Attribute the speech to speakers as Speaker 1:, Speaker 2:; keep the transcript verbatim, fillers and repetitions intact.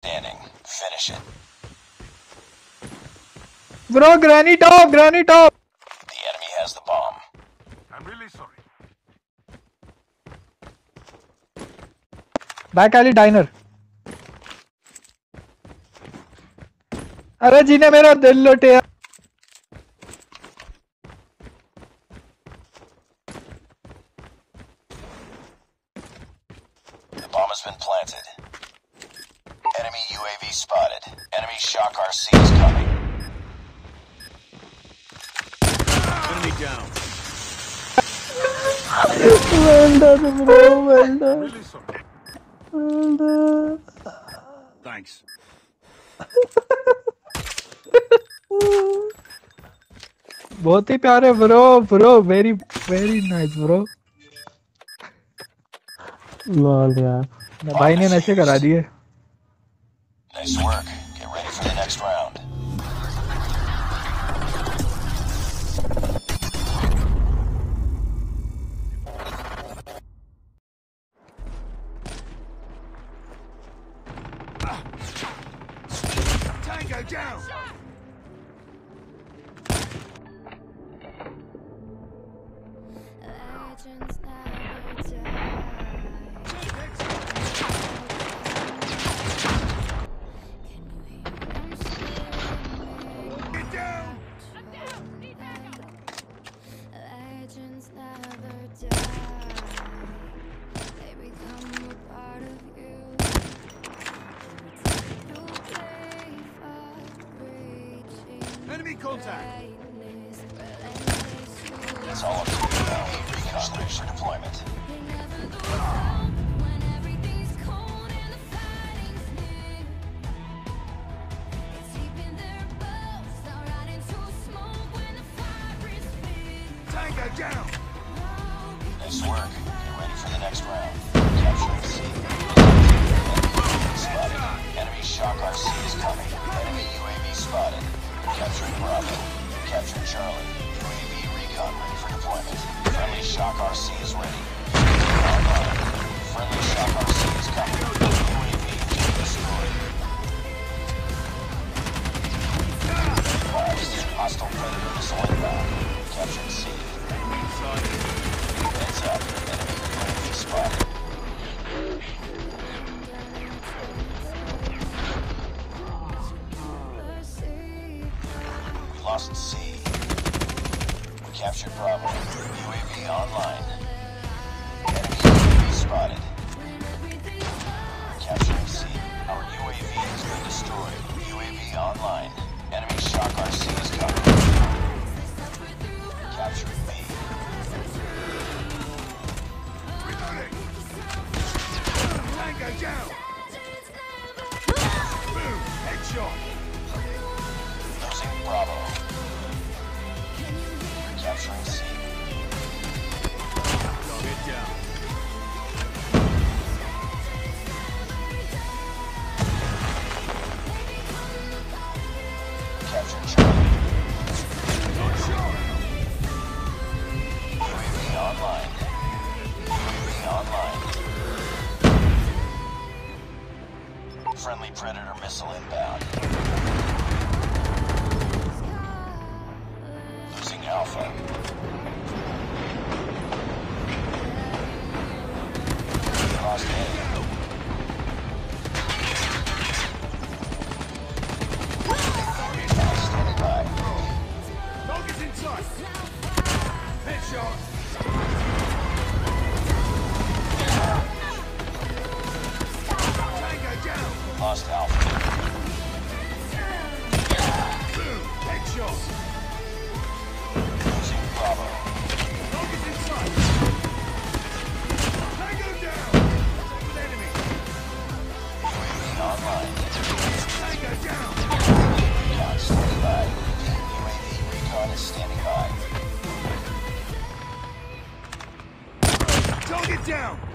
Speaker 1: Standing. Finish it.
Speaker 2: Bro, granny top, granny top.
Speaker 1: The enemy has the bomb.
Speaker 3: I'm really sorry.
Speaker 2: Back alley diner. अरे जी ने मेरा दिल लुटिया.
Speaker 1: The bomb has been planted. Enemy U A V spotted. Enemy shock R C is coming.
Speaker 3: Enemy down.
Speaker 2: Well done, bro. Well done.
Speaker 3: Really sorry.
Speaker 2: Well done.
Speaker 3: Thanks.
Speaker 2: बहुत ही प्यारे bro bro very very nice bro. Lol यार भाई ने नशे करा दिए.
Speaker 1: Nice work. Get ready for the next round.
Speaker 3: Tango down.
Speaker 4: Legends never die.
Speaker 3: Get down.
Speaker 4: Legends never die. They become a part of you. You play far-reaching
Speaker 3: Enemy contact.
Speaker 4: brightness, relentless.
Speaker 1: It's all up to you now. Recon ready for deployment.
Speaker 4: They never go down when everything's cold and the fighting's near. It's deep in their bones, they'll ride into smoke when the fire is big.
Speaker 3: Tango down.
Speaker 1: Nice work. Get ready for the next round. Capturing C. Enemy spotted. Enemy shock R C is coming. Enemy U A V spotted. Capturing Bravo. Capture Charlie. U A V recon ready for deployment. Friendly shock R C is ready. Online. Friendly shock R C is coming. U A V being destroyed. Hostile Predator missile inbound. Capturing C. Heads up. Enemy U A V spotted. We lost C. We captured Bravo. U A V online. Enemy U A V spotted. Capturing C. Our U A V has been destroyed. U A V online. Enemy shock R C is coming. Capturing B.
Speaker 3: Reloading. Tango down. Boom. Headshot.
Speaker 1: Losing Bravo. Capturing C.
Speaker 3: Get down.
Speaker 1: Capturing Charlie.
Speaker 3: Not sure.
Speaker 1: U A V online. U A V online. Friendly Predator missile inbound. Losing Alpha. Lost A. Standing by.
Speaker 3: Target's in sight. Headshot. Tango down.
Speaker 1: Lost Alpha.
Speaker 3: Boom. Headshot.
Speaker 1: Losing Bravo.
Speaker 3: Target's in sight. Tango down. With enemy.
Speaker 1: U A V online.
Speaker 3: Tango down.
Speaker 1: Recon standing by. U A V recon is standing by.
Speaker 3: Target down.